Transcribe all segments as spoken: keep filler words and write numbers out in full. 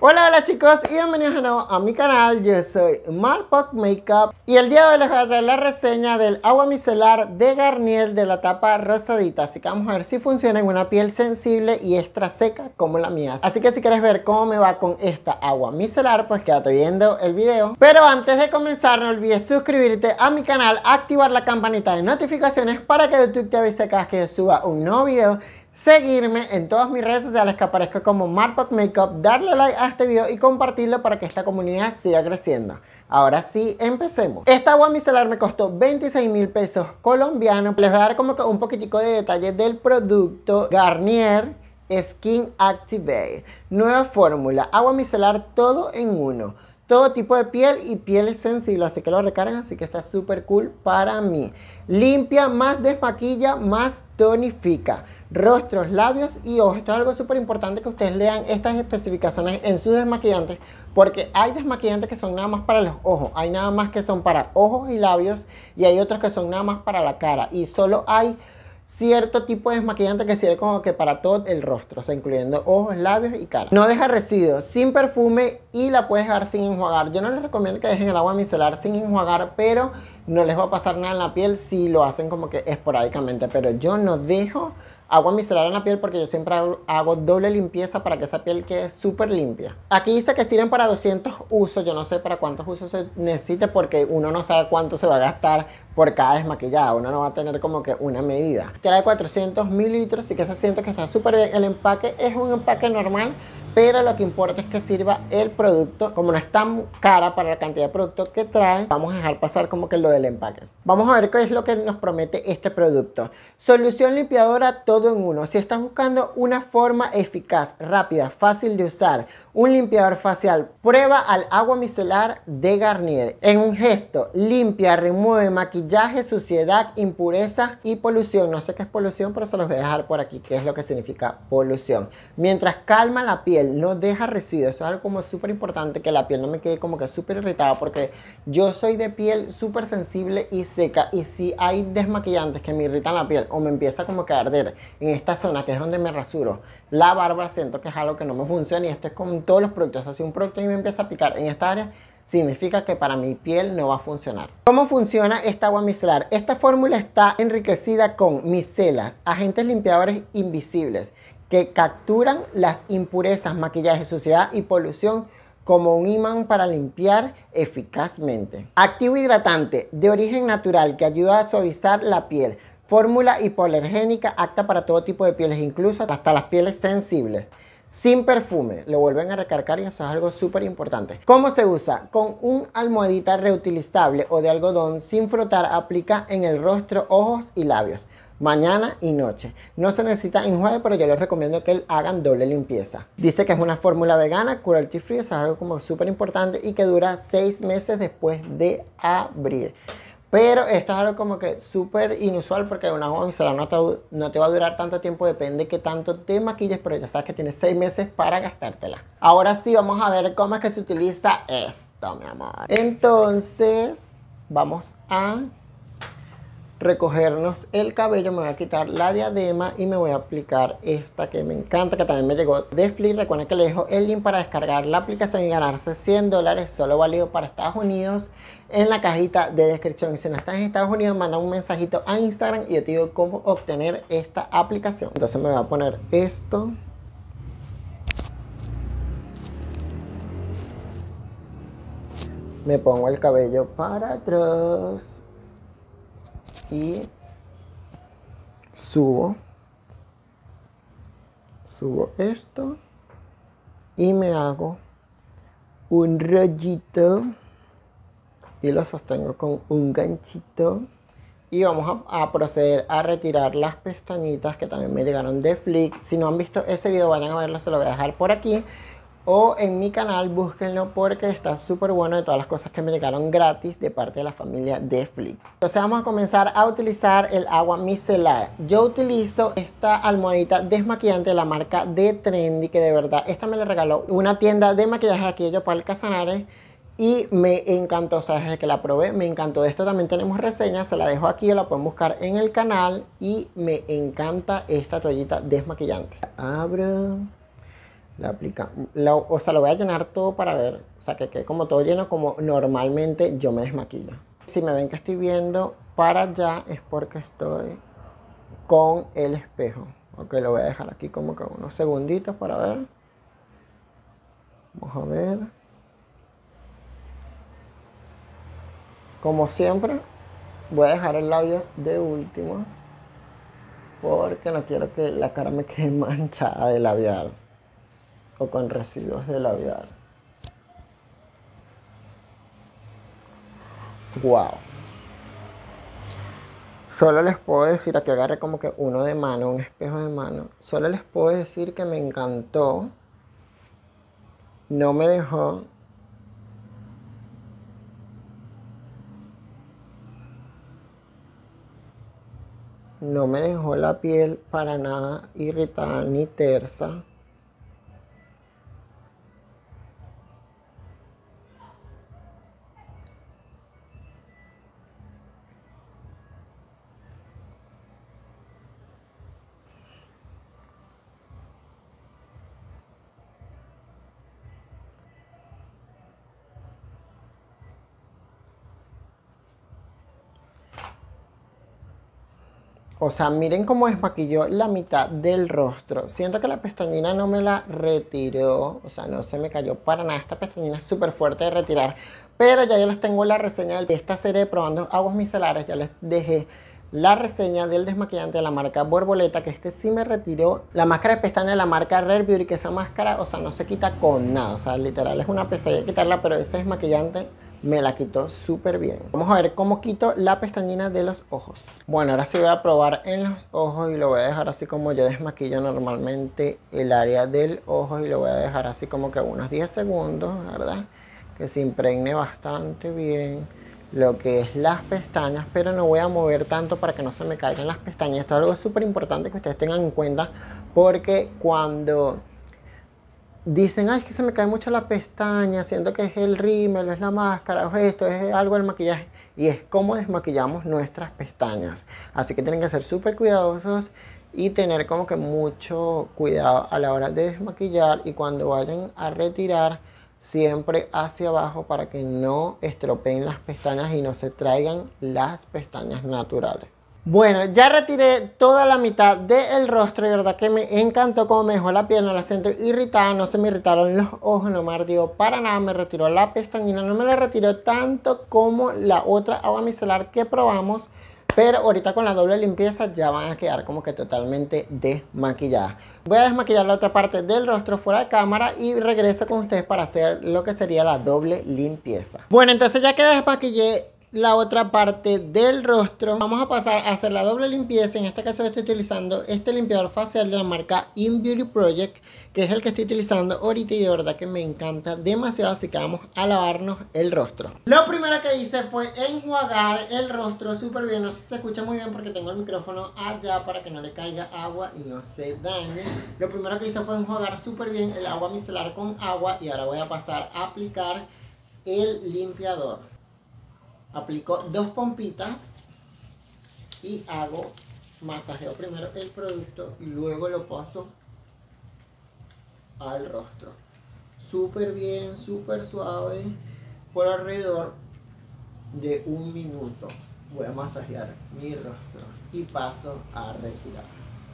Hola, hola chicos y bienvenidos de nuevo a mi canal. Yo soy Marpok Makeup y el día de hoy les voy a traer la reseña del agua micelar de Garnier de la tapa rosadita. Así que vamos a ver si funciona en una piel sensible y extra seca como la mía. Así que si quieres ver cómo me va con esta agua micelar, pues quédate viendo el video. Pero antes de comenzar, no olvides suscribirte a mi canal, activar la campanita de notificaciones para que YouTube te avise cada vez que yo suba un nuevo video, seguirme en todas mis redes sociales que aparezco como Marpok Makeup, darle like a este video y compartirlo para que esta comunidad siga creciendo. Ahora sí, empecemos. Esta agua micelar me costó veintiséis mil pesos colombianos. Les voy a dar como que un poquitico de detalle del producto. Garnier Skin Activate, nueva fórmula, agua micelar todo en uno. Todo tipo de piel y pieles sensibles, así que lo recargan, así que está súper cool para mí. Limpia, más desmaquilla, más tonifica rostros, labios y ojos. Esto es algo súper importante que ustedes lean estas especificaciones en sus desmaquillantes, porque hay desmaquillantes que son nada más para los ojos, hay nada más que son para ojos y labios, y hay otros que son nada más para la cara, y solo hay cierto tipo de desmaquillante que sirve como que para todo el rostro, o sea, incluyendo ojos, labios y cara. No deja residuos, sin perfume y la puedes dejar sin enjuagar. Yo no les recomiendo que dejen el agua micelar sin enjuagar, pero no les va a pasar nada en la piel si lo hacen como que esporádicamente. Pero yo no dejo agua micelar en la piel porque yo siempre hago, hago doble limpieza para que esa piel quede súper limpia. Aquí dice que sirven para doscientos usos. Yo no sé para cuántos usos se necesite porque uno no sabe cuánto se va a gastar por cada desmaquillada. Uno no va a tener como que una medida. Trae cuatrocientos mililitros, así que se siente que está súper bien. El empaque es un empaque normal, pero lo que importa es que sirva el producto. Como no es tan cara para la cantidad de producto que trae, vamos a dejar pasar como que lo del empaque. Vamos a ver qué es lo que nos promete este producto. Solución limpiadora todo en uno. Si estás buscando una forma eficaz, rápida, fácil de usar, un limpiador facial, prueba al agua micelar de Garnier. En un gesto, limpia, remueve maquillaje, suciedad, impurezas y polución. No sé qué es polución, pero se los voy a dejar por aquí, qué es lo que significa polución. Mientras calma la piel, no deja residuos. Eso es algo como súper importante, que la piel no me quede como que súper irritada, porque yo soy de piel súper sensible y seca, y si hay desmaquillantes que me irritan la piel o me empieza como que a arder en esta zona, que es donde me rasuro la barba, siento que es algo que no me funciona, y esto es con todos los productos. O sea, si un producto a mí me empieza a picar en esta área, significa que para mi piel no va a funcionar. ¿Cómo funciona esta agua micelar? Esta fórmula está enriquecida con micelas, agentes limpiadores invisibles que capturan las impurezas, maquillaje, suciedad y polución como un imán para limpiar eficazmente. Activo hidratante de origen natural que ayuda a suavizar la piel. Fórmula hipoalergénica, apta para todo tipo de pieles, incluso hasta las pieles sensibles. Sin perfume, lo vuelven a recargar y eso es algo súper importante. ¿Cómo se usa? Con un almohadita reutilizable o de algodón sin frotar, aplica en el rostro, ojos y labios, mañana y noche. No se necesita enjuague, pero yo les recomiendo que hagan doble limpieza. Dice que es una fórmula vegana, cruelty free, eso es algo como súper importante y que dura seis meses después de abrir. Pero esto es algo como que súper inusual, porque una agua micelar no te, no te va a durar tanto tiempo, depende de qué tanto te maquilles, pero ya sabes que tienes seis meses para gastártela. Ahora sí, vamos a ver cómo es que se utiliza esto, mi amor. Entonces, vamos a recogernos el cabello. Me voy a quitar la diadema y me voy a aplicar esta que me encanta, que también me llegó de Flick. Recuerden que les dejo el link para descargar la aplicación y ganarse cien dólares, solo válido para Estados Unidos, en la cajita de descripción. Y si no estás en Estados Unidos, manda un mensajito a Instagram y yo te digo cómo obtener esta aplicación. Entonces me voy a poner esto. Me pongo el cabello para atrás y subo subo esto y me hago un rollito y lo sostengo con un ganchito, y vamos a, a proceder a retirar las pestañitas que también me llegaron de Flick. Si no han visto ese video, vayan a verlo, se lo voy a dejar por aquí o en mi canal, búsquenlo porque está súper bueno, de todas las cosas que me llegaron gratis de parte de la familia de Flick. Entonces vamos a comenzar a utilizar el agua micelar. Yo utilizo esta almohadita desmaquillante de la marca de Trendy, que de verdad esta me la regaló una tienda de maquillaje aquí de Yopal Casanares y me encantó. O sea, desde que la probé me encantó. De esto también tenemos reseñas, se la dejo aquí o la pueden buscar en el canal, y me encanta esta toallita desmaquillante. Abro, La aplica, la, o sea, lo voy a llenar todo para ver, o sea, que quede como todo lleno como normalmente yo me desmaquillo. Si me ven que estoy viendo para allá es porque estoy con el espejo. Ok, lo voy a dejar aquí como que unos segunditos para ver. Vamos a ver. Como siempre, voy a dejar el labio de último porque no quiero que la cara me quede manchada de labial o con residuos de labial. Wow. Solo les puedo decir, aquí agarré como que uno de mano, un espejo de mano. Solo les puedo decir que me encantó. No me dejó. No me dejó la piel para nada irritada ni tersa. O sea, miren cómo desmaquilló la mitad del rostro. Siento que la pestañina no me la retiró. O sea, no se me cayó para nada. Esta pestañina es súper fuerte de retirar. Pero ya yo les tengo la reseña de esta serie de Probando Aguas Micelares. Ya les dejé la reseña del desmaquillante de la marca Borboleta, que este sí me retiró la máscara de pestaña de la marca Rare Beauty, que esa máscara, o sea, no se quita con nada. O sea, literal es una pesadilla quitarla, pero ese desmaquillante me la quitó súper bien. Vamos a ver cómo quito la pestañina de los ojos. Bueno, ahora sí voy a probar en los ojos y lo voy a dejar así como yo desmaquillo normalmente el área del ojo, y lo voy a dejar así como que unos diez segundos, ¿verdad? Que se impregne bastante bien lo que es las pestañas, pero no voy a mover tanto para que no se me caigan las pestañas. Esto es algo súper importante que ustedes tengan en cuenta, porque cuando dicen, ay, es que se me cae mucho la pestaña, siento que es el rímel, es la máscara, o esto, es algo del maquillaje, y es como desmaquillamos nuestras pestañas. Así que tienen que ser súper cuidadosos y tener como que mucho cuidado a la hora de desmaquillar, y cuando vayan a retirar, siempre hacia abajo para que no estropeen las pestañas y no se traigan las pestañas naturales. Bueno, ya retiré toda la mitad del rostro y de verdad que me encantó cómo me dejó la piel. No la siento irritada, no se me irritaron los ojos, no me ardió para nada. Me retiró la pestañina, no me la retiró tanto como la otra agua micelar que probamos, pero ahorita con la doble limpieza ya van a quedar como que totalmente desmaquilladas. Voy a desmaquillar la otra parte del rostro fuera de cámara y regreso con ustedes para hacer lo que sería la doble limpieza. Bueno, entonces ya que desmaquillé la otra parte del rostro, vamos a pasar a hacer la doble limpieza. En este caso estoy utilizando este limpiador facial de la marca In Beauty Project, que es el que estoy utilizando ahorita y de verdad que me encanta demasiado. Así que vamos a lavarnos el rostro. Lo primero que hice fue enjuagar el rostro súper bien. No sé si se escucha muy bien porque tengo el micrófono allá para que no le caiga agua y no se dañe. Lo primero que hice fue enjuagar súper bien el agua micelar con agua, y ahora voy a pasar a aplicar el limpiador. Aplico dos pompitas y hago masajeo primero el producto y luego lo paso al rostro. Súper bien, súper suave, por alrededor de un minuto. Voy a masajear mi rostro y paso a retirar.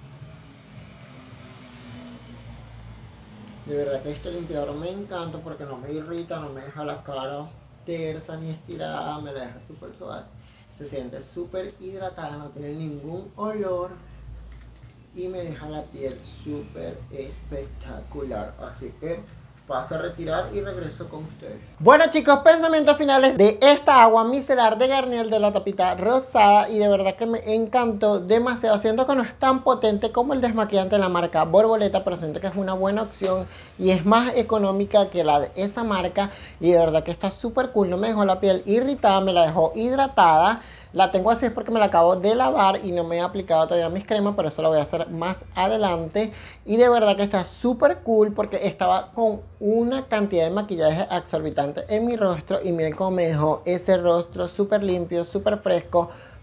De verdad que este limpiador me encanta porque no me irrita, no me deja la cara tersa ni estirada, me la deja súper suave. Se siente súper hidratada, no tiene ningún olor y me deja la piel súper espectacular. Así que paso a retirar y regreso con ustedes. Bueno chicos, pensamientos finales de esta agua micelar de Garnier de la tapita rosada, y de verdad que me encantó demasiado. Siento que no es tan potente como el desmaquillante de la marca Borboleta, pero siento que es una buena opción y es más económica que la de esa marca, y de verdad que está súper cool. No me dejó la piel irritada, me la dejó hidratada. La tengo así es porque me la acabo de lavar y no me he aplicado todavía mis cremas, pero eso lo voy a hacer más adelante. Y de verdad que está súper cool porque estaba con una cantidad de maquillaje exorbitante en mi rostro, y miren cómo me dejó ese rostro súper limpio, súper fresco,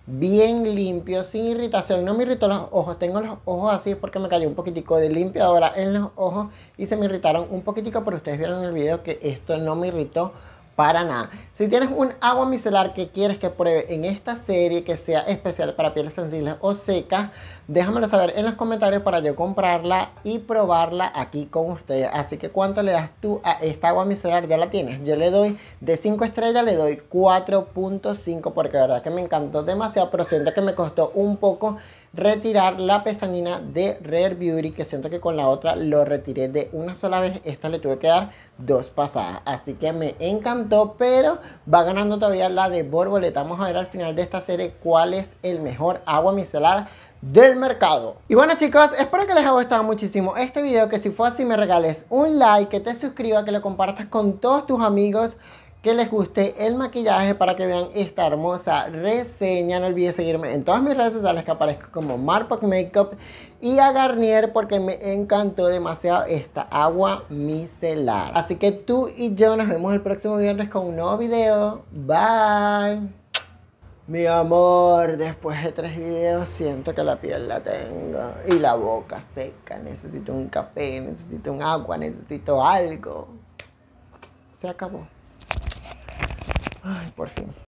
bien limpio, sin irritación. No me irritó los ojos, tengo los ojos así porque me cayó un poquitico de limpiadora en los ojos y se me irritaron un poquitico, pero ustedes vieron en el video que esto no me irritó para nada. Si tienes un agua micelar que quieres que pruebe en esta serie, que sea especial para pieles sensibles o secas, déjamelo saber en los comentarios para yo comprarla y probarla aquí con ustedes. Así que ¿cuánto le das tú a esta agua micelar? Ya la tienes. Yo le doy de cinco estrellas, le doy cuatro punto cinco porque de verdad que me encantó demasiado, pero siento que me costó un poco retirar la pestañina de Rare Beauty, que siento que con la otra lo retiré de una sola vez. Esta le tuve que dar dos pasadas, así que me encantó, pero va ganando todavía la de Borboleta. Vamos a ver al final de esta serie cuál es el mejor agua micelar del mercado. Y bueno, chicos, espero que les haya gustado muchísimo este video, que si fue así me regales un like, que te suscribas, que lo compartas con todos tus amigos que les guste el maquillaje para que vean esta hermosa reseña. No olvides seguirme en todas mis redes sociales que aparezco como Marpoc Makeup, y a Garnier porque me encantó demasiado esta agua micelar. Así que tú y yo nos vemos el próximo viernes con un nuevo video. Bye. Mi amor, después de tres videos siento que la piel la tengo y la boca seca. Necesito un café, necesito un agua, necesito algo. Se acabó. Ay, por fin.